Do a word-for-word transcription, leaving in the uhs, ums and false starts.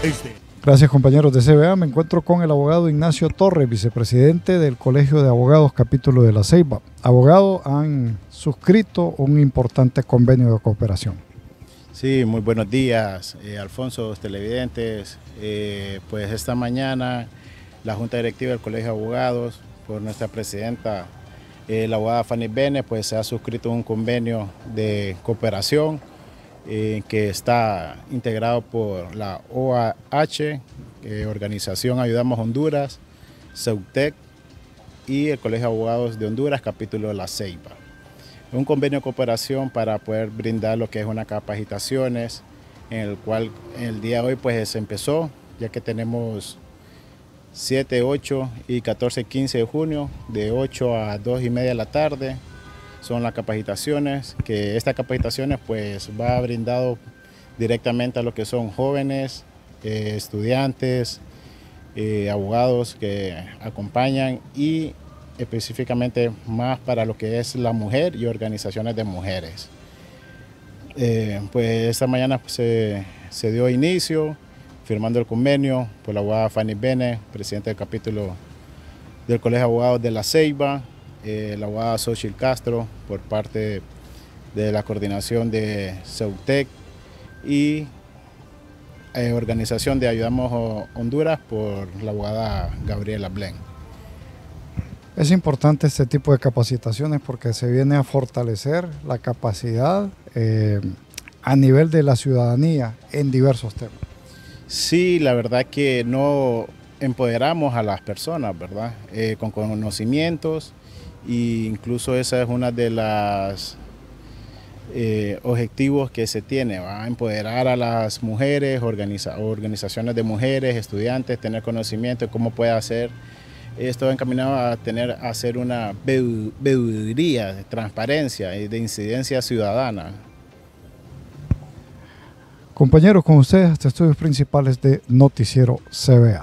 Este. Gracias, compañeros de C B A. Me encuentro con el abogado Ignacio Torres, vicepresidente del Colegio de Abogados Capítulo de La Ceiba. Abogado, han suscrito un importante convenio de cooperación. Sí, muy buenos días, eh, Alfonso, televidentes. Eh, pues esta mañana la Junta Directiva del Colegio de Abogados, por nuestra presidenta, eh, la abogada Fanny Bene, pues se ha suscrito un convenio de cooperación eh, que está integrado por la O A H, eh, Organización Ayudamos Honduras, Ceutec y el Colegio de Abogados de Honduras, capítulo de La Ceiba. Un convenio de cooperación para poder brindar lo que es unas capacitaciones, en el cual el día de hoy pues se empezó, ya que tenemos siete, ocho y catorce, quince de junio, de ocho a dos y media de la tarde, son las capacitaciones, que estas capacitaciones pues va brindado directamente a lo que son jóvenes, eh, estudiantes, eh, abogados que acompañan y específicamente más para lo que es la mujer y organizaciones de mujeres. Eh, pues esta mañana pues, se, se dio inicio firmando el convenio por la abogada Fanny Bene, presidenta del capítulo del Colegio de Abogados de La Ceiba, eh, la abogada Xochitl Castro por parte de la coordinación de Ceutec y eh, organización de Ayudamos Honduras por la abogada Gabriela Blen. Es importante este tipo de capacitaciones porque se viene a fortalecer la capacidad eh, a nivel de la ciudadanía en diversos temas. Sí, la verdad que no empoderamos a las personas, ¿verdad? Eh, con conocimientos e incluso esa es una de las eh, objetivos que se tiene, ¿va? Empoderar a las mujeres, organiza, organizaciones de mujeres, estudiantes, tener conocimiento de cómo puede hacer. Esto encaminado a tener a hacer una veeduría de transparencia y de incidencia ciudadana. Compañeros, con ustedes, hasta estudios principales de Noticiero C B A.